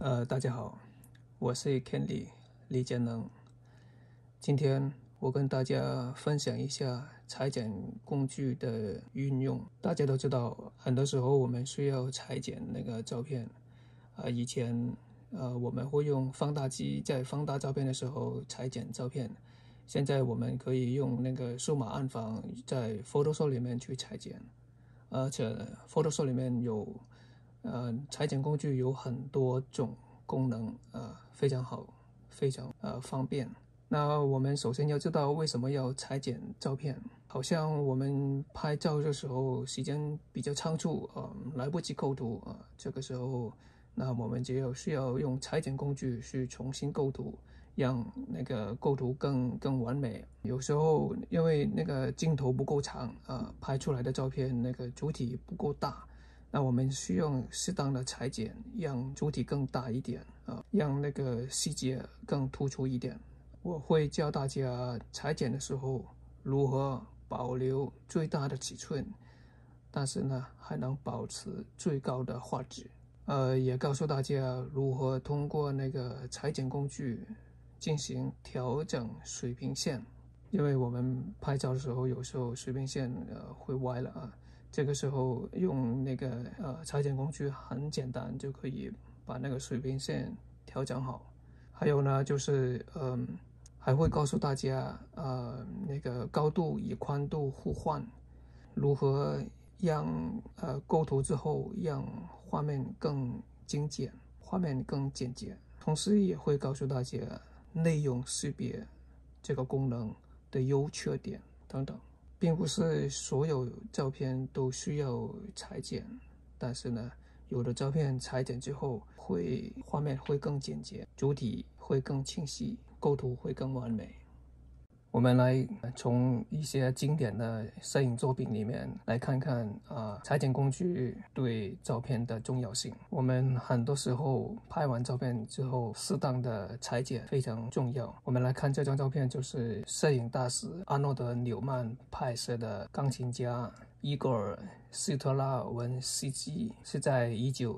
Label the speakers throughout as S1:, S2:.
S1: 大家好，我是 Kenny 李建能。今天我跟大家分享一下裁剪工具的运用。大家都知道，很多时候我们需要裁剪那个照片。以前我们会用放大机在放大照片的时候裁剪照片，现在我们可以用那个数码暗房在 Photoshop 里面去裁剪，而且 Photoshop 里面有裁剪工具有很多种功能，非常好，非常方便。那我们首先要知道为什么要裁剪照片。好像我们拍照的时候时间比较仓促，来不及构图这个时候，那我们就需要用裁剪工具去重新构图，让那个构图更完美。有时候因为那个镜头不够长，拍出来的照片那个主体不够大，那我们需要适当的裁剪，让主体更大一点，让那个细节更突出一点。我会教大家裁剪的时候如何保留最大的尺寸，但是呢还能保持最高的画质。也告诉大家如何通过那个裁剪工具进行调整水平线，因为我们拍照的时候有时候水平线会歪了这个时候用那个裁剪工具很简单，就可以把那个水平线调整好。还有呢就是还会告诉大家那个高度与宽度互换，如何让构图之后让画面更精简，画面更简洁。同时也会告诉大家内容识别这个功能的优缺点等等。并不是所有照片都需要裁剪，但是呢有的照片裁剪之后画面会更简洁，主体会更清晰，构图会更完美。我们来从一些经典的摄影作品里面来看看裁剪工具对照片的重要性。我们很多时候拍完照片之后，适当的裁剪非常重要。我们来看这张照片，就是摄影大师阿诺德·纽曼拍摄的钢琴家伊戈尔·斯特拉文斯基，是在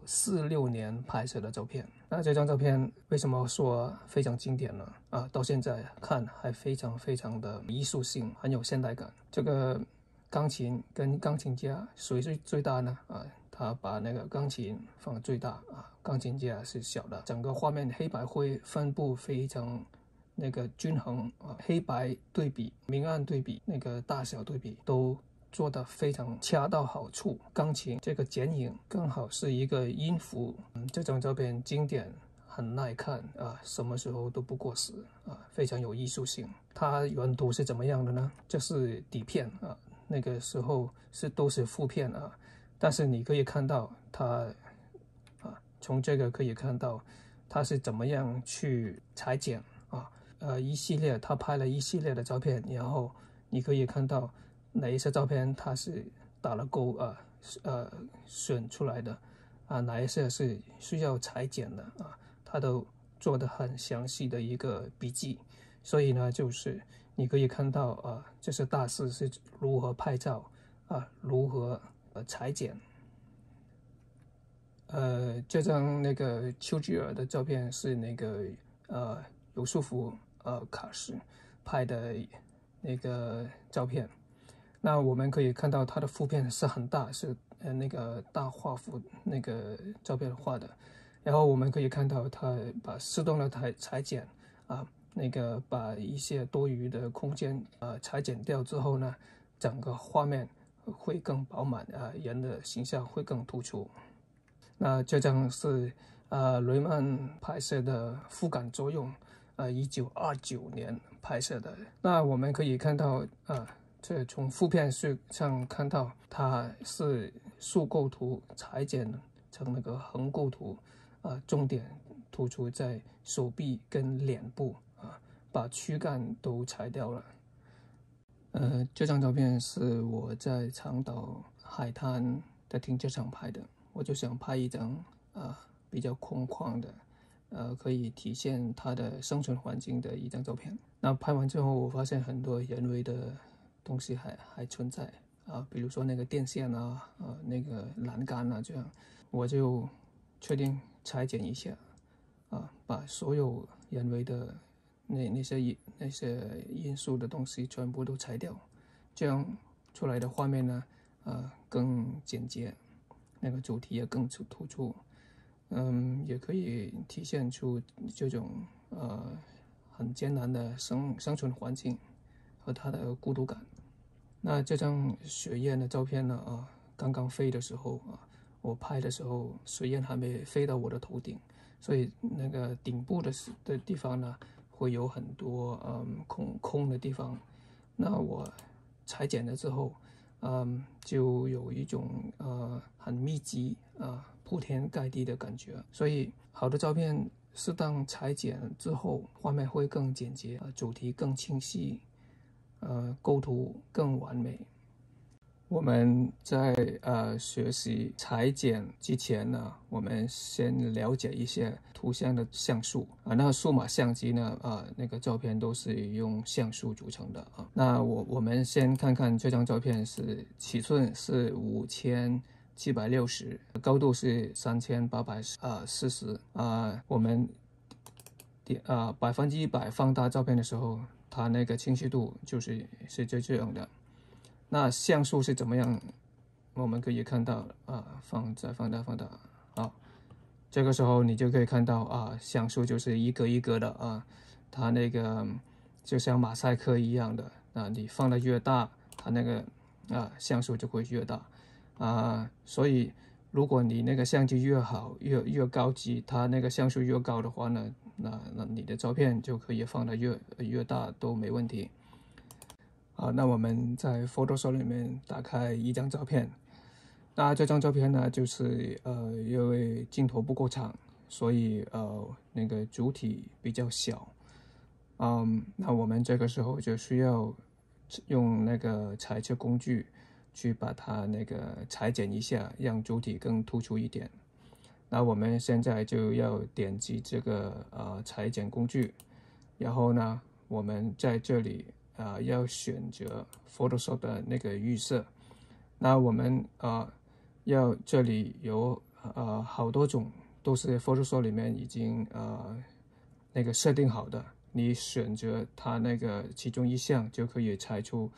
S1: 1946年拍摄的照片。那这张照片为什么说非常经典呢？到现在看还非常的艺术性，很有现代感。这个钢琴跟钢琴家谁是最大呢？他把那个钢琴放最大钢琴家是小的。整个画面黑白灰分布非常那个均衡黑白对比、明暗对比、那个大小对比都做得非常恰到好处。钢琴这个剪影刚好是一个音符。这张照片经典，很耐看什么时候都不过时非常有艺术性。它原图是怎么样的呢？这是底片那个时候都是负片但是你可以看到它从这个可以看到它是怎么样去裁剪一系列，他拍了一系列的照片，然后你可以看到哪一些照片它是打了勾选出来的哪一些是需要裁剪的他都做得很详细的一个笔记。所以呢就是你可以看到这些大师是如何拍照如何裁剪。这张那个丘吉尔的照片是那个尤素夫卡什拍的那个照片。那我们可以看到他的负片是很大，是那个大画幅那个照片画的。然后我们可以看到他把适当的裁剪那个把一些多余的空间裁剪掉之后呢，整个画面会更饱满人的形象会更突出。那这张是雷曼拍摄的负感作用1929年拍摄的。那我们可以看到这从负片上看到它是竖构图裁剪成那个横构图重点突出在手臂跟脸部把躯干都裁掉了。这张照片是我在长岛海滩的停车场拍的。我就想拍一张比较空旷的可以体现它的生存环境的一张照片。那拍完之后我发现很多人为的东西还存在比如说那个电线那个栏杆这样，我就确定裁剪一下把所有人为的那些因素的东西全部都裁掉，这样出来的画面呢，更简洁，那个主题也更突出，也可以体现出这种很艰难的生存环境和他的孤独感。那这张雪雁的照片呢，刚刚飞的时候我拍的时候雪雁还没飞到我的头顶，所以那个顶部的地方呢，会有很多空的地方。那我裁剪了之后，就有一种很密集铺天盖地的感觉。所以好的照片适当裁剪之后，画面会更简洁，主题更清晰，构图更完美。我们在学习裁剪之前呢，我们先了解一些图像的像素那数码相机呢那个照片都是用像素组成的那我们先看看这张照片尺寸是5760，高度是3840我们100%放大照片的时候，它那个清晰度是这样的。那像素是怎么样？我们可以看到放大这个时候你就可以看到像素就是一格一格的它那个就像马赛克一样的你放的越大，它那个像素就会越大所以如果你那个相机越好越高级，它那个像素越高的话呢，那你的照片就可以放的越大都没问题。那我们在 Photoshop 里面打开一张照片，那这张照片呢，就是因为镜头不够长，所以那个主体比较小，那我们这个时候就需要用那个裁切工具去把它那个裁剪一下，让主体更突出一点。那我们现在就要点击这个裁剪工具，然后呢，我们在这里要选择 Photoshop 的那个预设。那我们要这里有好多种都是 Photoshop 里面已经那个设定好的，你选择它那个其中一项就可以裁出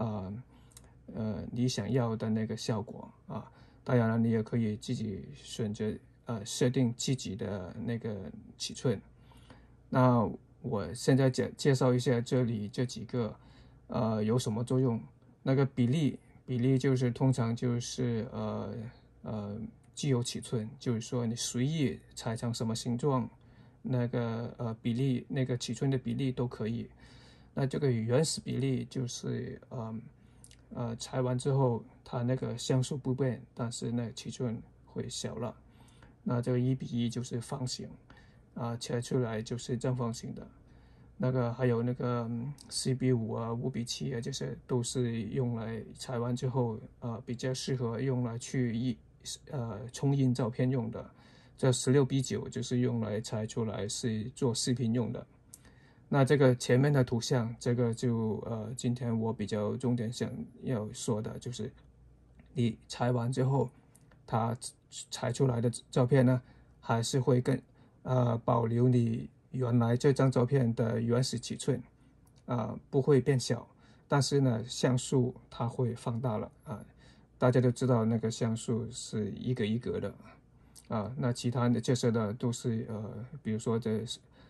S1: 你想要的那个效果当然了，你也可以自己选择设定自己的那个尺寸。那我现在介绍一下这里这几个有什么作用。那个比例就是通常就是自由尺寸，就是说你随意裁成什么形状，那个比例那个尺寸的比例都可以。那这个原始比例就是裁完之后它那个像素不变，但是那尺寸会小了。那这个1:1就是方形切出来就是正方形的。那个还有那个4:5 5:7这些都是用来裁完之后比较适合用来冲印照片用的。这16:9就是用来裁出来是做视频用的。那这个前面的图像，这个就今天我比较重点想要说的就是你裁完之后，它裁出来的照片呢，还是会保留你原来这张照片的原始尺寸不会变小，但是呢像素它会放大了大家都知道那个像素是一格一格的那其他的这些的都是比如说这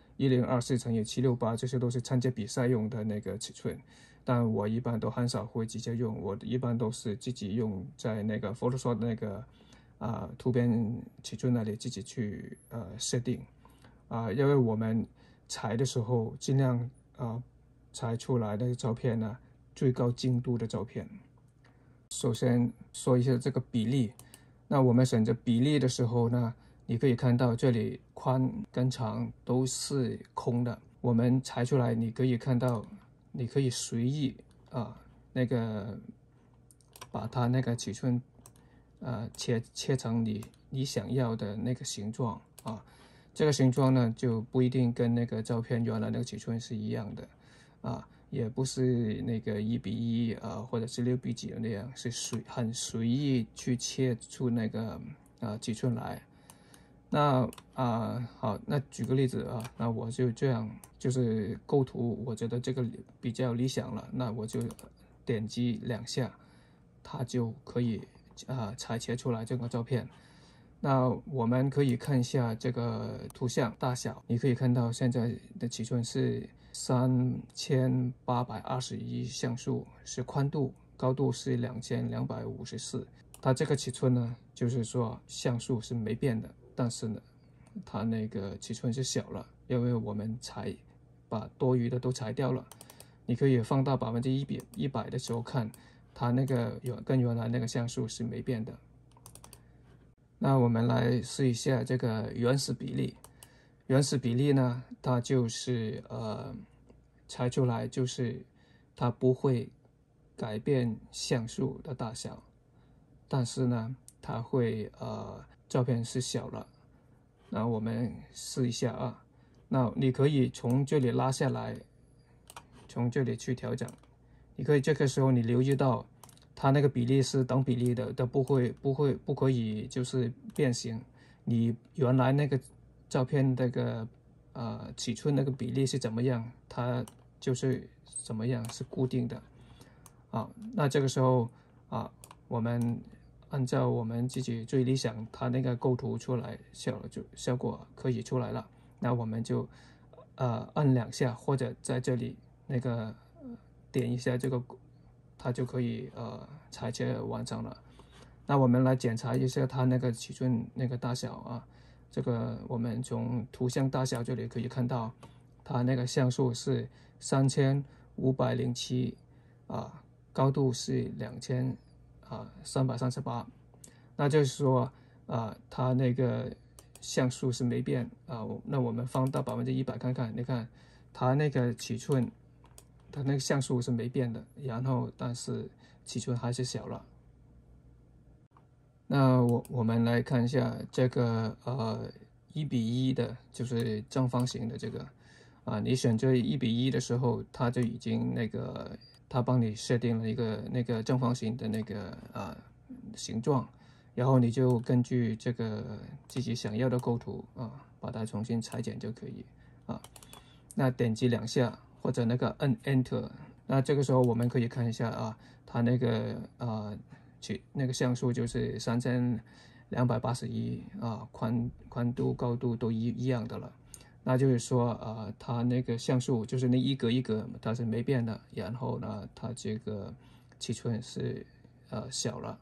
S1: 1024×768这些都是参加比赛用的那个尺寸，但我一般都很少会直接用，我一般都是自己用在那个 Photoshop 那个图片尺寸那里自己去设定因为我们裁的时候尽量裁出来的照片呢最高精度的照片。首先说一下这个比例，那我们选择比例的时候呢，你可以看到这里宽跟长都是空的，我们裁出来你可以看到，你可以随意那个把它那个尺寸切成你想要的那个形状这个形状呢就不一定跟那个照片原来那个尺寸是一样的也不是那个1:1或者是6:9那样，是很随意去切出那个尺寸来。 那好，那举个例子啊，那我就这样，就是构图，我觉得这个比较理想了，那我就点击2下，它就可以裁切出来这个照片。那我们可以看一下这个图像大小，你可以看到现在的尺寸是3821像素，是宽度，高度是2254。它这个尺寸呢，就是说像素是没变的，但是呢，它那个尺寸是小了，因为我们把多余的都裁掉了。你可以放到100%的时候看，它那个跟原来那个像素是没变的。那我们来试一下这个原始比例。原始比例呢，它就是裁出来就是它不会改变像素的大小，但是呢，它会照片是小了。那我们试一下啊。那你可以从这里拉下来，从这里去调整。你可以这个时候你留意到，它那个比例是等比例的，都不可以就是变形。你原来那个照片那个尺寸那个比例是怎么样，它就是怎么样是固定的。那这个时候我们按照我们自己最理想，它那个构图出来效果可以出来了。那我们就按2下，或者在这里那个点一下这个，它就可以裁切完成了。那我们来检查一下它那个尺寸那个大小啊。这个我们从图像大小这里可以看到，它那个像素是3507高度是2338。那就是说它那个像素是没变那我们放到100%看看，你看它那个尺寸，它那个像素是没变的，然后但是尺寸还是小了。那我们来看一下这个1:1的，就是正方形的这个你选择1:1的时候，它就已经它帮你设定了一个那个正方形的那个形状，然后你就根据这个自己想要的构图把它重新裁剪就可以那点击2下或者那个按 Enter， 那这个时候我们可以看一下它那个那个像素就是3281宽度高度都一样的了。那就是说它那个像素就是那一格一格它是没变的，然后呢它这个尺寸是小了。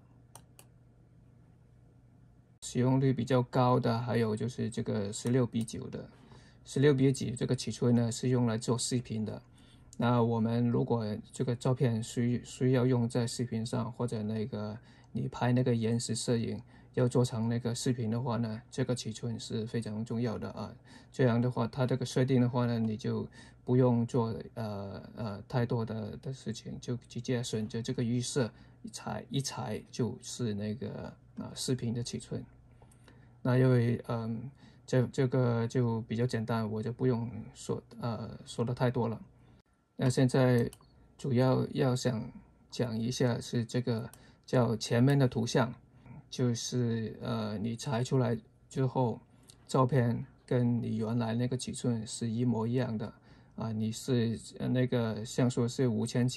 S1: 使用率比较高的还有就是这个16:9的，16:9这个尺寸呢是用来做视频的。那我们如果这个照片需要用在视频上，或者那个你拍那个延时摄影要做成那个视频的话呢，这个尺寸是非常重要的这样的话，它这个设定的话呢，你就不用做太多的事情，就直接选择这个预设一裁就是那个视频的尺寸。那因为这个就比较简单，我就不用说的太多了。那现在主要想讲一下是这个叫前面的图像，就是你裁出来之后，照片跟你原来那个尺寸是一模一样的你是那个像素是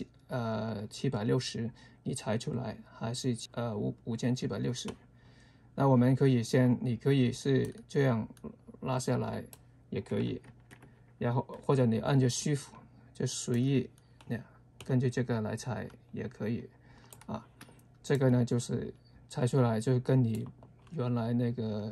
S1: 5760，你裁出来还是5760。那我们你可以是这样拉下来也可以，然后或者你按着Shift就随意根据这个来裁也可以这个呢就是裁出来就跟你原来那个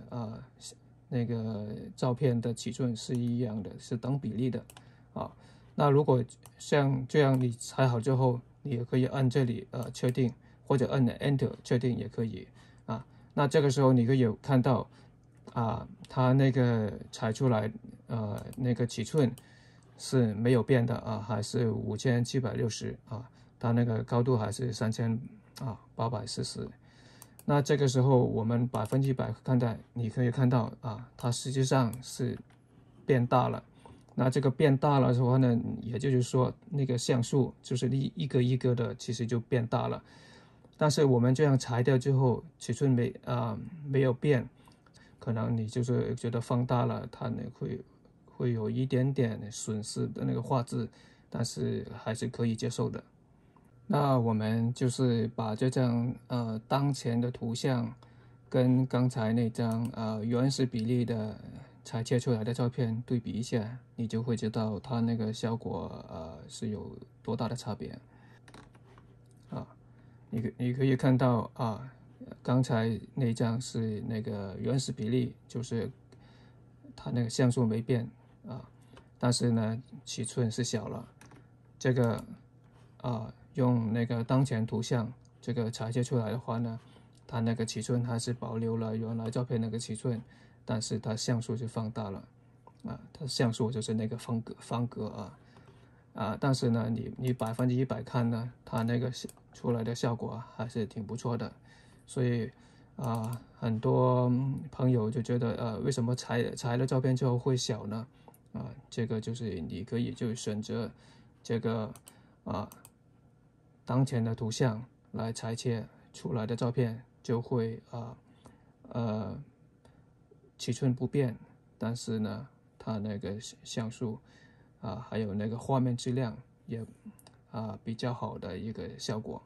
S1: 照片的尺寸是一样的，是等比例的那如果像这样你裁好之后，你也可以按这里确定，或者按 Enter 确定也可以那这个时候你可以有看到它那个裁出来那个尺寸是没有变的还是5760它那个高度还是3840。那这个时候我们100%看待，你可以看到它实际上是变大了。那这个变大了的话呢，也就是说那个像素就是一个一个的其实就变大了。但是我们这样裁掉之后，尺寸没有变， 可能你就是觉得放大了，它呢会有一点点损失的那个画质，但是还是可以接受的。那我们就是把这张当前的图像跟刚才那张原始比例的裁切出来的照片对比一下，你就会知道它那个效果是有多大的差别啊。你可以看到啊，刚才那张是那个原始比例，就是它那个像素没变啊，但是呢尺寸是小了。这个用那个当前图像这个裁切出来的话呢，它那个尺寸还是保留了原来照片那个尺寸，但是它像素是放大了啊，它像素就是那个方格但是呢，你100%看呢，它那个出来的效果还是挺不错的，所以很多朋友就觉得为什么裁了照片之后会小呢？这个就是你可以就选择这个当前的图像来裁切出来的照片就会尺寸不变，但是呢，它那个像素还有那个画面质量也比较好的一个效果。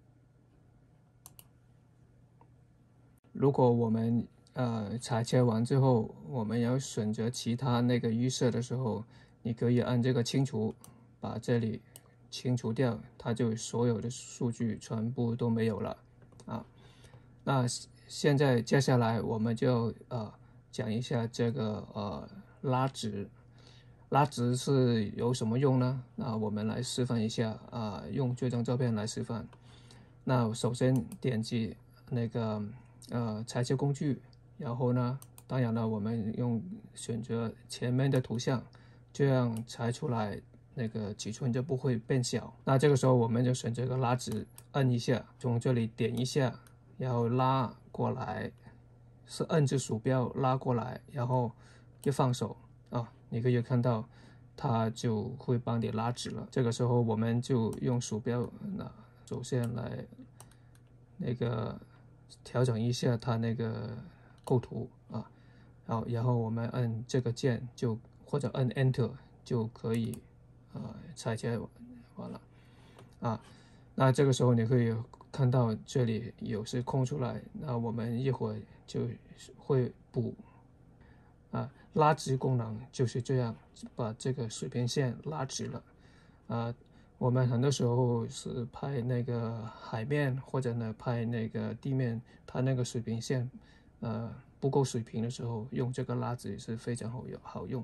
S1: 如果我们裁切完之后，我们要选择其他那个预设的时候，你可以按这个清除，把这里清除掉，它就所有的数据全部都没有了那现在接下来我们就讲一下这个拉直。拉直是有什么用呢？那我们来示范一下用这张照片来示范。那首先点击那个裁切工具，然后呢，当然了，我们选择前面的图像，这样裁出来那个尺寸就不会变小。那这个时候我们就选择个拉直，摁一下，从这里点一下，然后拉过来，是摁着鼠标拉过来，然后就放手你可以看到它就会帮你拉直了。这个时候我们就用鼠标首先来那个调整一下它那个构图然后我们按这个键或者按 Enter 就可以裁切完了那这个时候你可以看到这里有是空出来，那我们一会儿就会补拉直功能，就是这样把这个水平线拉直了我们很多时候是拍那个海面或者呢拍那个地面，它那个水平线不够水平的时候，用这个拉直是非常好用。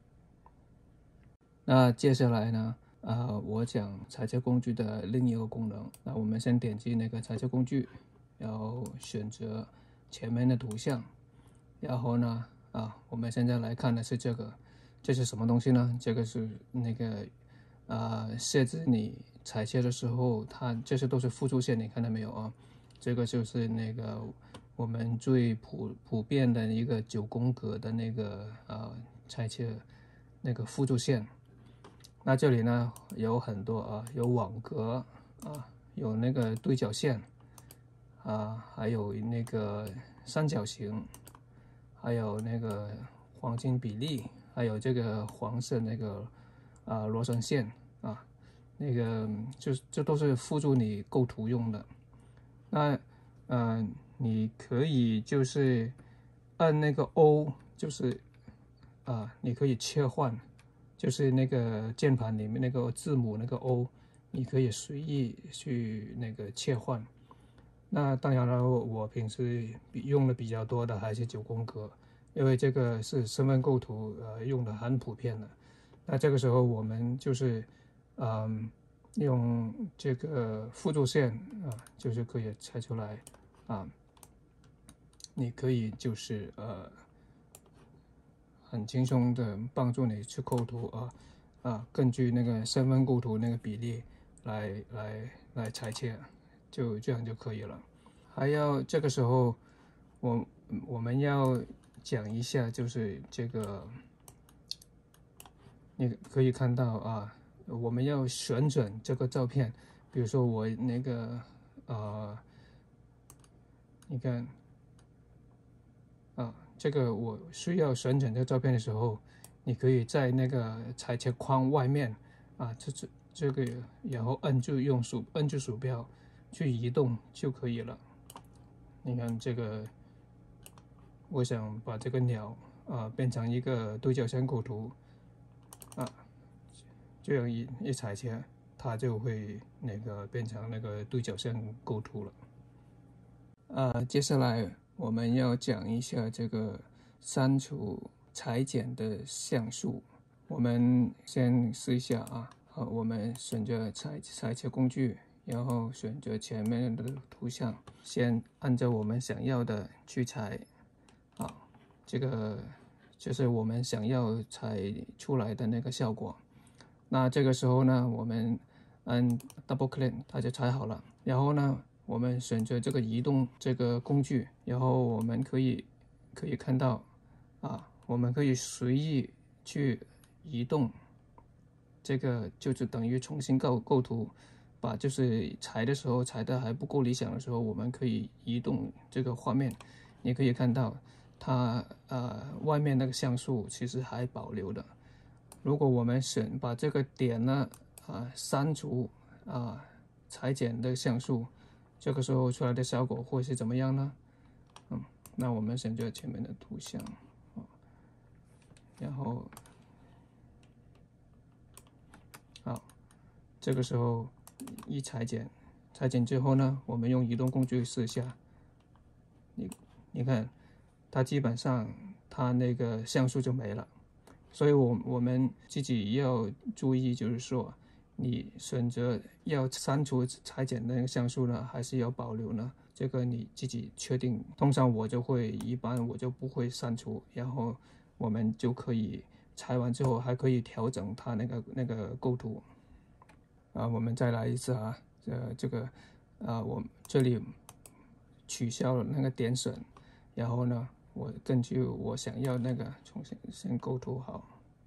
S1: 那接下来呢我讲裁切工具的另一个功能。那我们先点击那个裁切工具，然后选择前面的图像，然后呢我们现在来看的是这是什么东西呢？这个是那个设置你裁切的时候，这些都是辅助线，你看到没有这个就是那个我们最普遍的一个9宫格的那个裁切那个辅助线。那这里呢有很多有网格有那个对角线还有那个三角形，还有那个黄金比例，还有这个黄色那个螺旋线那个这都是辅助你构图用的。那你可以就是按那个 O， 就是你可以切换，就是那个键盘里面那个字母那个 O， 你可以随意去那个切换。那当然了，我平时用的比较多的还是9宫格，因为这个是身份构图用的很普遍的。那这个时候我们就是用这个辅助线就是可以裁出来你可以就是很轻松的帮助你去构图根据那个身份构图那个比例来裁切，就这样就可以了。还要这个时候我们要讲一下，就是这个你可以看到我们要旋转这个照片。比如说我那个你看这个我需要旋转这个照片的时候，你可以在那个裁切框外面啊，这个，然后按住鼠标去移动就可以了。你看这个，我想把这个鸟变成一个对角线构图啊，这样一裁切，它就会那个变成那个对角线构图了。接下来我们要讲一下这个删除裁剪的像素。我们先试一下啊。好，我们选择裁切工具，然后选择前面的图像，先按照我们想要的去裁。好，这个就是我们想要裁出来的那个效果。那这个时候呢，我们按 double click 它就裁好了。然后呢，我们选择这个移动这个工具，然后我们可以看到我们可以随意去移动。这个就是等于重新构图，就是裁的时候裁的还不够理想的时候，我们可以移动这个画面。你可以看到它外面那个像素其实还保留的。如果我们把这个点呢删除裁剪的像素，这个时候出来的效果会是怎么样呢？那我们选择前面的图像，然后好，这个时候一裁剪之后呢，我们用移动工具试一下，你看，它基本上它那个像素就没了。所以我们自己要注意，就是说，你选择要删除裁剪的那个像素呢，还是要保留呢？这个你自己确定。通常一般我就不会删除，然后我们就可以裁完之后还可以调整它那个构图。我们再来一次啊，我这里取消了那个点选，然后呢，我根据我想要那个重新先构图好，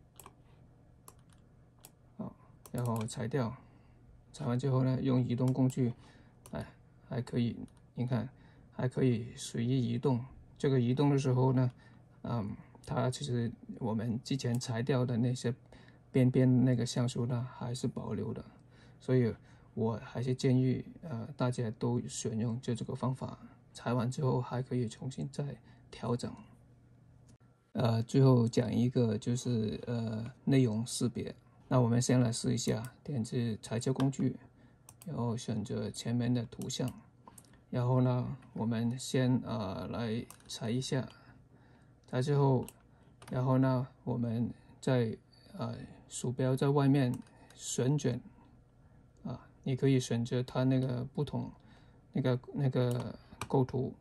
S1: 然后裁掉，裁完之后呢，用移动工具，还可以，你看还可以随意移动。这个移动的时候呢，它其实我们之前裁掉的那些边那个像素呢，还是保留的。所以我还是建议大家都选用这个方法，裁完之后还可以重新再调整。最后讲一个就是内容识别。那我们先来试一下，点击裁切工具，然后选择前面的图像，然后呢，我们先来裁一下，裁之后，然后呢，我们在鼠标在外面旋转你可以选择它那个不同那个构图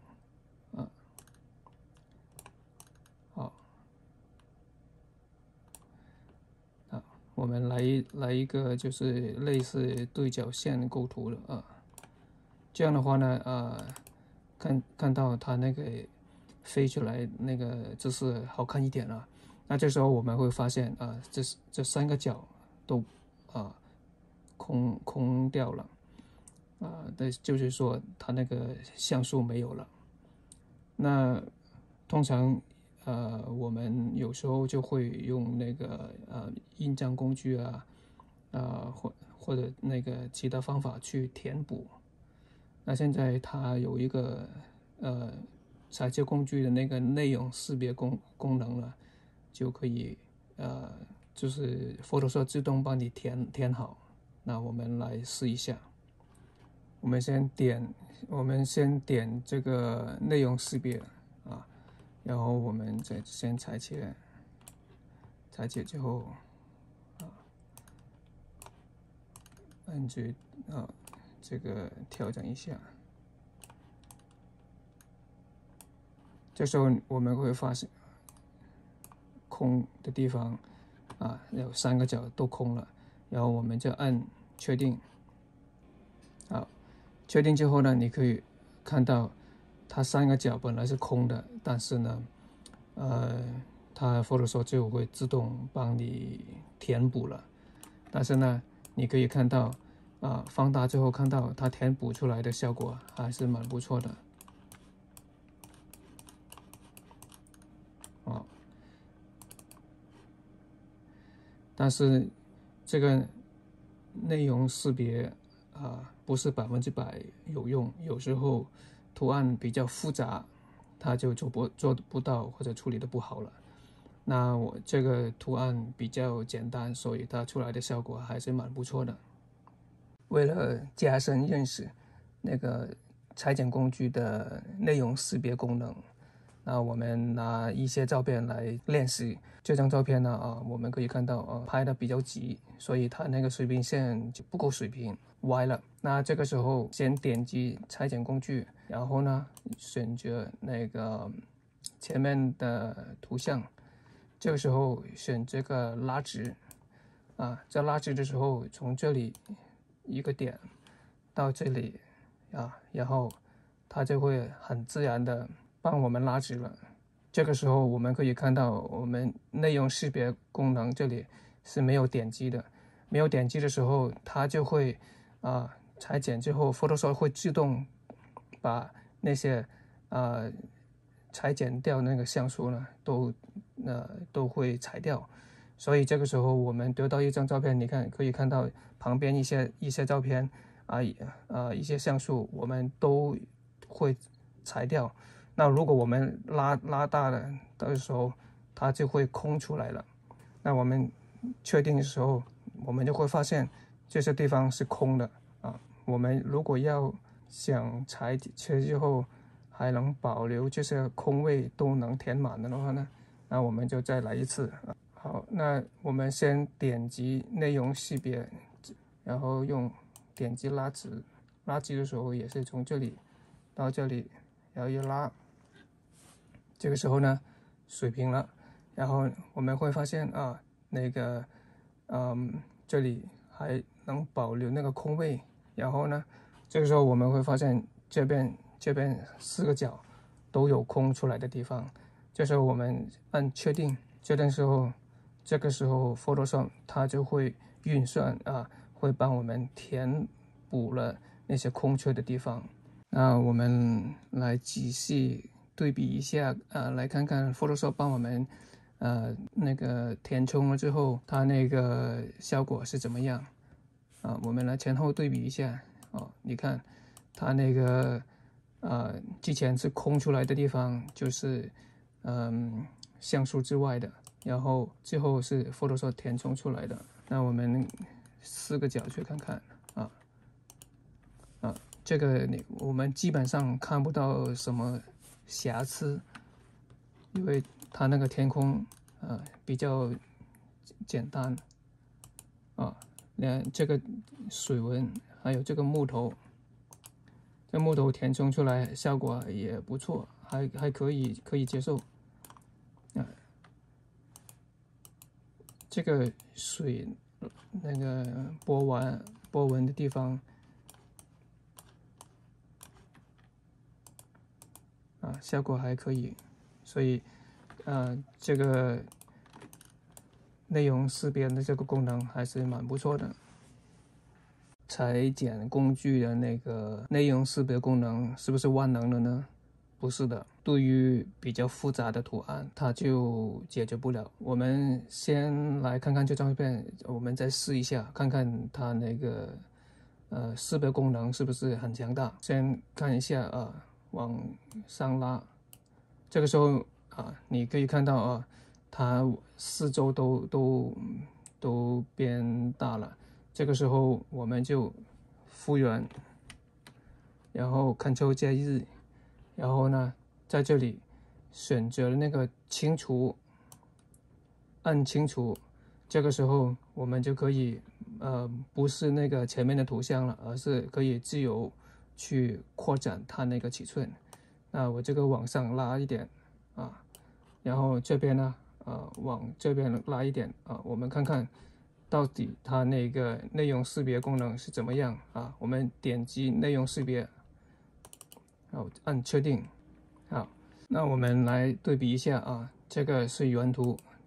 S1: 好，我们来一个就是类似对角线构图的这样的话呢看到它那个飞出来那个姿势好看一点了。那这时候我们会发现这三个角都空掉了就是说它那个像素没有了。那通常我们有时候就会用那个印章工具或者那个其他方法去填补。那现在它有一个裁切工具的那个内容识别功能了，就可以就是 Photoshop 自动帮你填好。那我们来试一下。我们先点这个内容识别然后我们再先裁切之后按住这个调整一下。这时候我们会发现空的地方有三个角都空了，然后我们就按确定。好，确定之后呢，你可以看到它三个角本来是空的，但是呢它 Photoshop 就会自动帮你填补了。但是呢，你可以看到放大之后看到它填补出来的效果还是蛮不错的。 但是这个内容识别不是100%有用，有时候图案比较复杂，它就做不到或者处理的不好了。那我这个图案比较简单，所以它出来的效果还是蛮不错的。为了加深认识那个裁剪工具的内容识别功能，那我们拿一些照片来练习。这张照片呢我们可以看到拍的比较急，所以它那个水平线就不够水平，歪了。那这个时候先点击裁剪工具，然后呢选择那个前面的图像，这个时候选这个拉直在拉直的时候，从这里一个点到这里然后它就会很自然的帮我们拉直了。这个时候我们可以看到我们内容识别功能这里是没有点击的，没有点击的时候它就会裁剪之后 Photoshop 会自动把那些裁剪掉那个像素呢都会裁掉。所以这个时候我们得到一张照片，你看可以看到旁边一些照片一些像素我们都会裁掉。那如果我们拉大了的时候，它就会空出来了。那我们确定的时候，我们就会发现这些地方是空的我们如果要想裁切之后还能保留这些空位都能填满的话呢，那我们就再来一次。好，那我们先点击内容识别，然后点击拉直，拉直的时候也是从这里到这里，然后一拉，这个时候呢水平了，然后我们会发现这里还能保留那个空位，然后呢这个时候我们会发现这边4个角都有空出来的地方。这时候我们按确定，这个时候 Photoshop 它就会运算会帮我们填补了那些空缺的地方。那我们来仔细对比一下来看看 Photoshop 帮我们那个填充了之后它那个效果是怎么样我们来前后对比一下你看它那个之前是空出来的地方就是像素之外的，然后最后是 Photoshop 填充出来的。那我们4个角去看看这个我们基本上看不到什么瑕疵，因为它那个天空比较简单这个水纹还有这个木头，这木头填充出来效果也不错，还可以接受这个水那个波纹的地方效果还可以，所以这个内容识别的这个功能还是蛮不错的。裁剪工具的那个内容识别功能是不是万能的呢？不是的，对于比较复杂的图案它就解决不了。我们先来看看这张照片，我们再试一下看看它那个识别功能是不是很强大。先看一下往上拉，这个时候你可以看到它四周都变大了。这个时候我们就复原，然后 Ctrl 加1，然后呢在这里选择那个清除，按清除，这个时候我们就可以不是那个前面的图像了，而是可以自由去扩展它那个尺寸。那我这个往上拉一点然后这边呢往这边拉一点我们看看到底它那个内容识别功能是怎么样我们点击内容识别，好，按确定。好，那我们来对比一下这个是原图，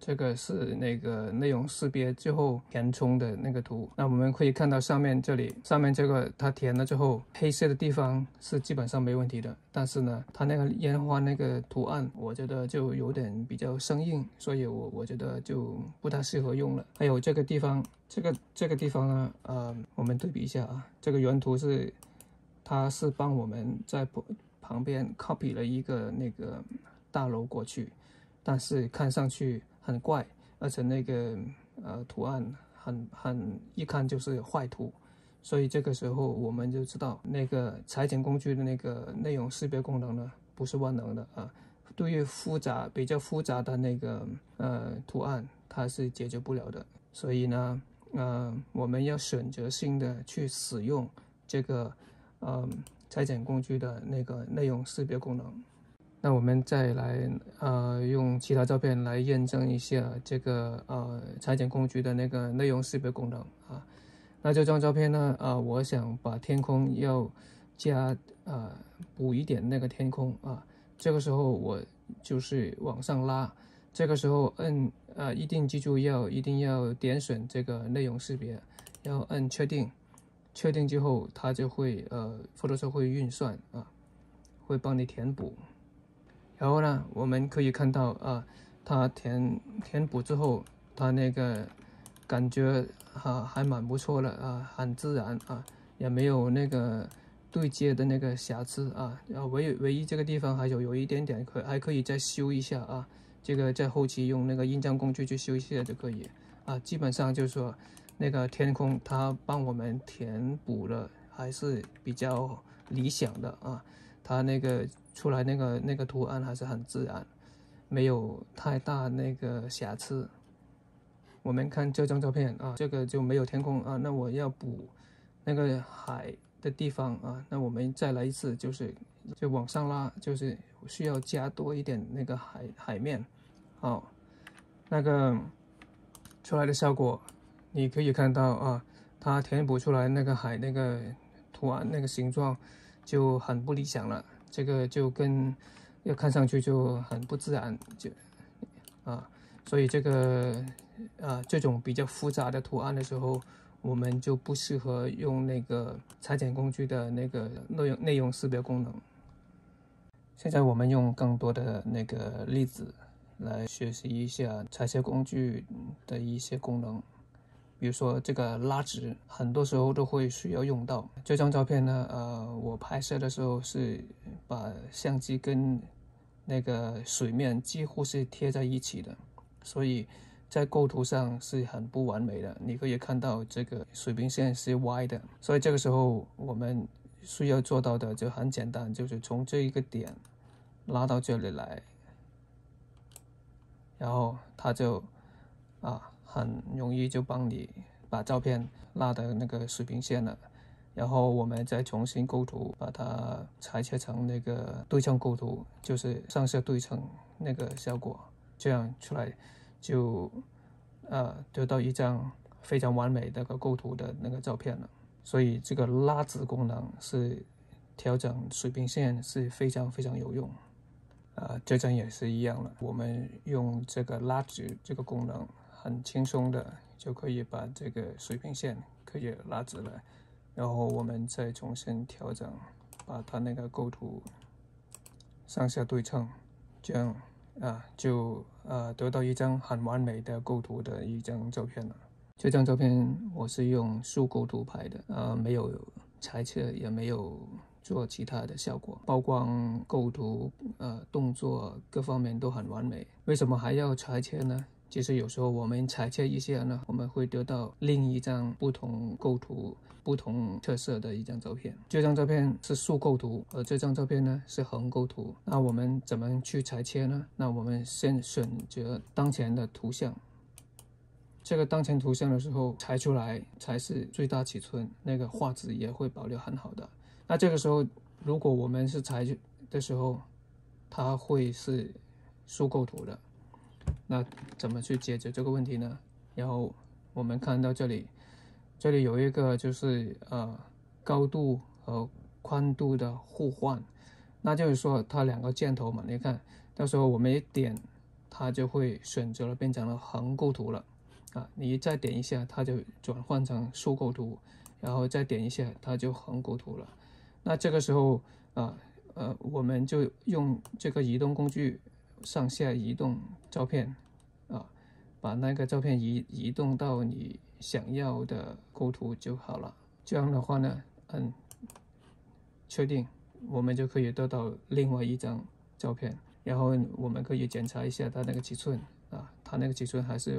S1: 这个是那个内容识别之后填充的那个图。那我们可以看到上面这个它填了之后，黑色的地方是基本上没问题的，但是呢，它那个烟花那个图案，我觉得就有点比较生硬，所以我觉得就不太适合用了。还有这个地方，这个地方呢，我们对比一下啊，这个原图它是帮我们在旁边 copy 了一个那个大楼过去，但是看上去很怪，而且那个图案一看就是坏图，所以这个时候我们就知道那个裁剪工具的那个内容识别功能呢不是万能的啊。对于比较复杂的那个图案，它是解决不了的。所以呢，我们要选择性的去使用这个裁剪工具的那个内容识别功能。那我们再来用其他照片来验证一下这个裁剪工具的那个内容识别功能啊。那这张照片呢，我想把天空要加补一点那个天空啊。这个时候我就是往上拉，这个时候一定记住一定要点选这个内容识别，要按确定。确定之后，它就会Photoshop 会运算啊，会帮你填补。然后呢，我们可以看到它填补之后，它那个感觉还蛮不错的很自然也没有那个对接的那个瑕疵唯一这个地方还有一点点还可以再修一下这个在后期用那个印章工具去修一下就可以基本上就是说那个天空它帮我们填补了还是比较理想的它那个出来那个图案还是很自然，没有太大那个瑕疵。我们看这张照片这个就没有天空那我要补那个海的地方那我们再来一次，就往上拉，就是需要加多一点那个海面那个出来的效果你可以看到它填补出来那个海那个图案那个形状就很不理想了，这个就要看上去就很不自然所以这个这种比较复杂的图案的时候，我们就不适合用那个裁剪工具的那个内容识别功能。现在我们用更多的那个例子来学习一下裁切工具的一些功能。比如说这个拉直，很多时候都会需要用到。这张照片呢，我拍摄的时候是把相机跟那个水面几乎是贴在一起的，所以在构图上是很不完美的。你可以看到这个水平线是歪的，所以这个时候我们需要做到的就很简单，就是从这一个点拉到这里来，然后它就很容易就帮你把照片拉的那个水平线了，然后我们再重新构图，把它裁切成那个对称构图，就是上下对称那个效果，这样出来就得到一张非常完美的构图的那个照片了。所以这个拉直功能是调整水平线是非常非常有用。这张也是一样了，我们用这个拉直这个功能，很轻松的就可以把这个水平线可以拉直了，然后我们再重新调整，把它那个构图上下对称，这样就得到一张很完美的构图的一张照片了。这张照片我是用素构图拍的，没有裁切，也没有做其他的效果，曝光、构图、动作各方面都很完美。为什么还要裁切呢？其实有时候我们裁切一下呢，我们会得到另一张不同构图、不同特色的一张照片。这张照片是素构图，而这张照片呢是横构图。那我们怎么去裁切呢？那我们先选择当前的图像。这个当前图像的时候裁出来才是最大尺寸，那个画质也会保留很好的。那这个时候如果我们是裁的时候，它会是素构图的。那怎么去解决这个问题呢？然后我们看到这里有一个就是高度和宽度的互换，那就是说它两个箭头嘛，你看到时候我们一点它就会选择了变成了横构图了你再点一下，它就转换成竖构图，然后再点一下，它就横构图了。那这个时候我们就用这个移动工具上下移动照片把那个照片移动到你想要的构图就好了。这样的话呢，按确定，我们就可以得到另外一张照片。然后我们可以检查一下它那个尺寸它那个尺寸还是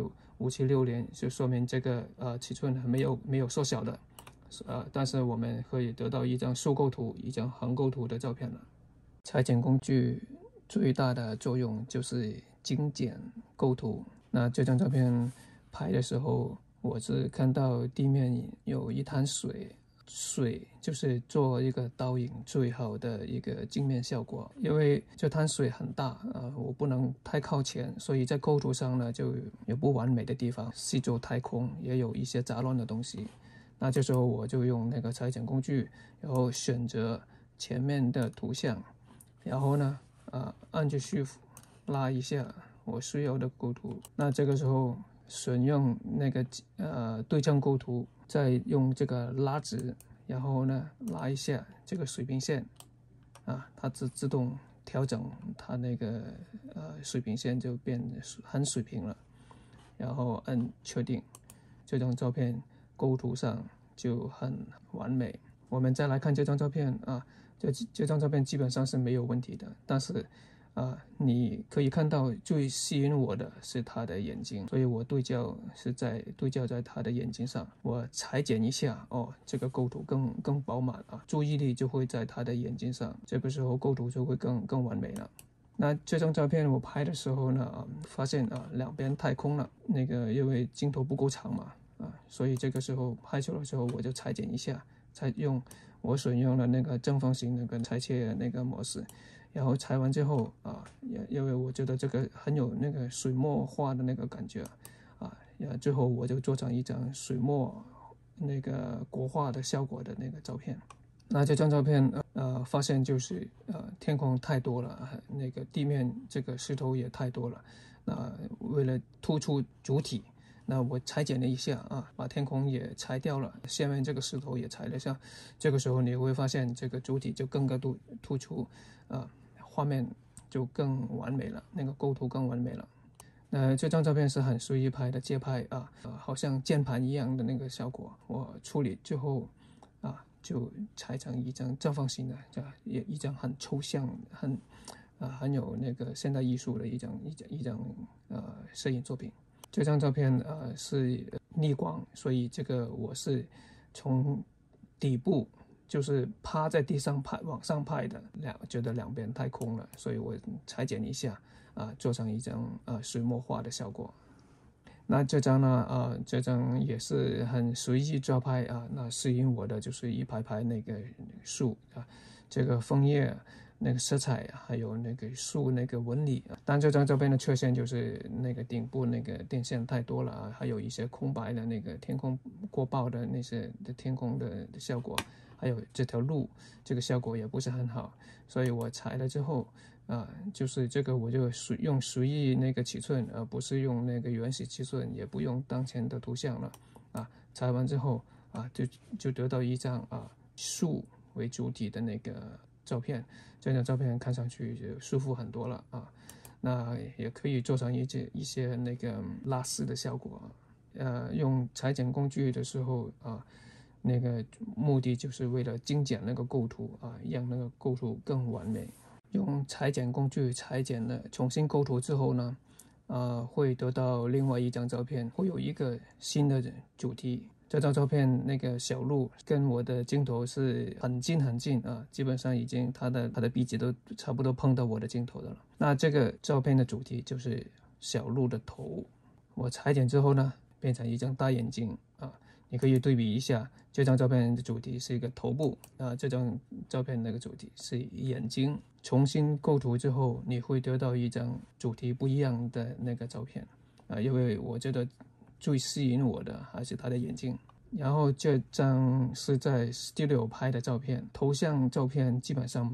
S1: 576就说明这个尺寸还没有缩小的但是我们可以得到一张竖构图、一张横构图的照片了。裁剪工具最大的作用就是精简构图。那这张照片拍的时候，我是看到地面有一滩水就是做一个倒影最好的一个镜面效果。因为这滩水很大我不能太靠前，所以在构图上呢就有不完美的地方，四周太空，也有一些杂乱的东西。那这时候我就用那个裁剪工具，然后选择前面的图像，然后呢按着Shift拉一下我需要的构图。那这个时候选用那个对称构图，再用这个拉直，然后呢拉一下这个水平线它自动调整它那个水平线就变很水平了，然后按确定，这张照片构图上就很完美。我们再来看这张照片这张照片基本上是没有问题的，但是你可以看到最吸引我的是他的眼睛，所以我对焦在他的眼睛上。我裁剪一下这个构图更饱满注意力就会在他的眼睛上，这个时候构图就会更完美了。那这张照片我拍的时候呢发现两边太空了，那个因为镜头不够长嘛所以这个时候拍出来的时候我就裁剪一下，我选用了那个正方形那个裁切那个模式，然后裁完之后因为我觉得这个很有那个水墨画的那个感觉最后我就做成一张水墨那个国画的效果的那个照片。那这张照片发现就是天空太多了，那个地面这个石头也太多了。那为了突出主体，那我裁剪了一下把天空也裁掉了，下面这个石头也裁了一下。这个时候你会发现这个主体就更加突出画面就更完美了，那个构图更完美了。这张照片是很随意拍的街拍好像键盘一样的那个效果。我处理之后就裁成一张正方形的一张很抽象很有那个现代艺术的一张摄影作品。这张照片是逆光，所以这个我是从底部就是趴在地上拍往上拍的，觉得两边太空了，所以我裁剪一下做成一张水墨画的效果。那这张呢这张也是很随意抓拍那吸引我的就是一排排那个树这个枫叶那个色彩还有那个树那个纹理但这张照片的缺陷就是那个顶部那个电线太多了还有一些空白的那个天空过曝的那些的天空的效果，还有这条路这个效果也不是很好，所以我裁了之后就是这个我就用随意那个尺寸不是用那个原始尺寸，也不用当前的图像了裁完之后就得到一张树为主体的那个照片。这张照片看上去就舒服很多了那也可以做成一些那个拉丝的效果用裁剪工具的时候那个目的就是为了精简那个构图让那个构图更完美。用裁剪工具裁剪了重新构图之后呢会得到另外一张照片，会有一个新的主题。这张照片那个小鹿跟我的镜头是很近基本上已经它的鼻子都差不多碰到我的镜头的了。那这个照片的主题就是小鹿的头。我裁剪之后呢变成一张大眼睛你可以对比一下，这张照片的主题是一个头部这张照片那个主题是眼睛。重新构图之后你会得到一张主题不一样的那个照片因为我觉得最吸引我的还是他的眼睛。然后这张是在 Studio 拍的照片，头像照片基本上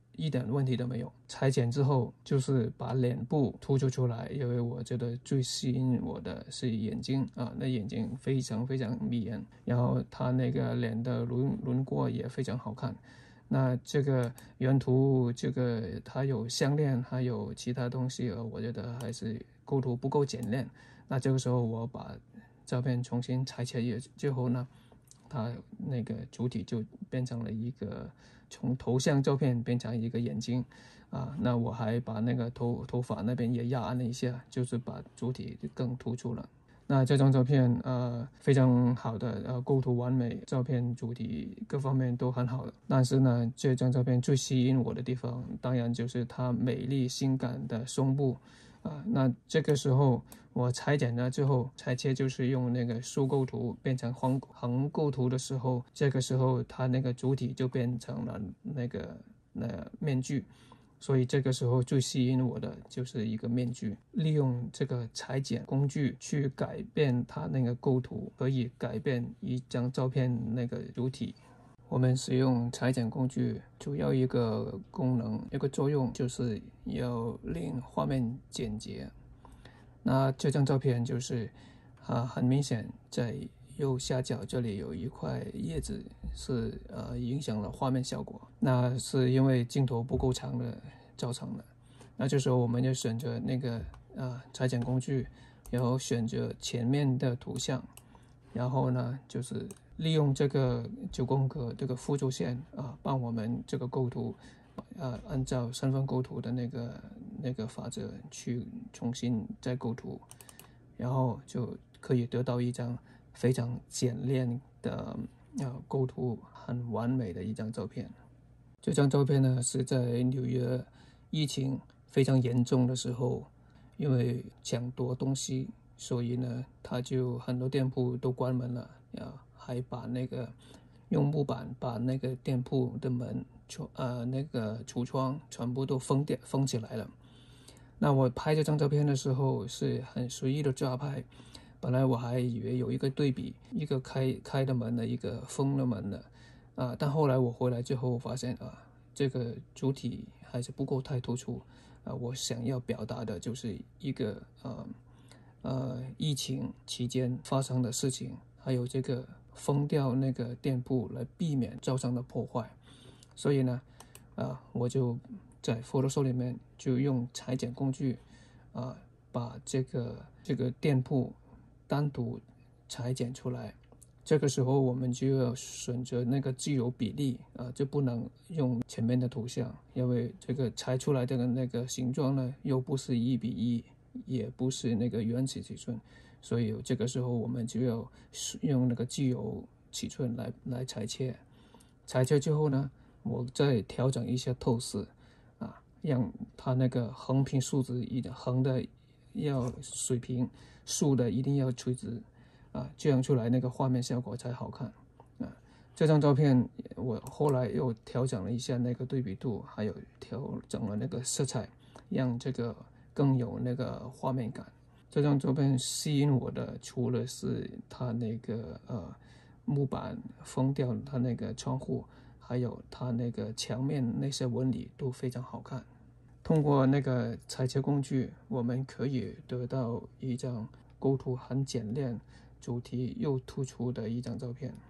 S1: 一点问题都没有。裁剪之后就是把脸部突出来，因为我觉得最吸引我的是眼睛啊，那眼睛非常非常迷人，然后他那个脸的轮廓也非常好看。那这个原图这个它有项链还有其他东西，我觉得还是构图不够简练。那这个时候我把照片重新裁切之后呢，它那个主体就变成了一个从头像照片变成一个眼睛啊。那我还把那个头发那边也压暗了一下，就是把主体更突出了。那这张照片非常好的构图完美，照片主体各方面都很好的。但是呢，这张照片最吸引我的地方，当然就是它美丽性感的胸部那这个时候我裁剪了之后，裁切就是用那个竖构图变成横构图的时候，这个时候它那个主体就变成了那个面具。所以这个时候最吸引我的就是一个面具，利用这个裁剪工具去改变它那个构图，可以改变一张照片那个主体。我们使用裁剪工具主要一个功能一个作用就是要令画面简洁。那这张照片就是很明显在右下角这里有一块叶子是影响了画面效果，那是因为镜头不够长的造成的。那这时候我们就选择那个裁剪工具，然后选择前面的图像，然后呢就是利用这个9宫格这个辅助线帮我们这个构图按照身份构图的那个法则去重新再构图，然后就可以得到一张非常简练的构图很完美的一张照片。这张照片呢是在纽约疫情非常严重的时候，因为抢夺东西，所以呢他就很多店铺都关门了，还把那个用木板把那个店铺的门那个橱窗全部都封起来了。那我拍这张照片的时候是很随意的抓拍，本来我还以为有一个对比，一个开的门的，一个封了门的但后来我回来之后发现这个主体还是不够太突出我想要表达的就是一个疫情期间发生的事情，还有这个封掉那个店铺来避免造成的破坏。所以呢我就在 Photoshop 里面就用裁剪工具把这个店铺单独裁剪出来。这个时候我们就要选择那个自由比例就不能用前面的图像，因为这个裁出来的那个形状呢又不是1:1，也不是那个原始尺寸，所以这个时候我们就要用那个自由尺寸来裁切。裁切之后呢，我再调整一下透视让它那个横平竖直横的要水平，竖的一定要垂直这样出来那个画面效果才好看这张照片我后来又调整了一下那个对比度，还有调整了那个色彩，让这个更有那个画面感。这张照片吸引我的除了是它那个木板封掉它那个窗户，还有它那个墙面那些纹理都非常好看。通过那个裁切工具，我们可以得到一张构图很简练、主题又突出的一张照片。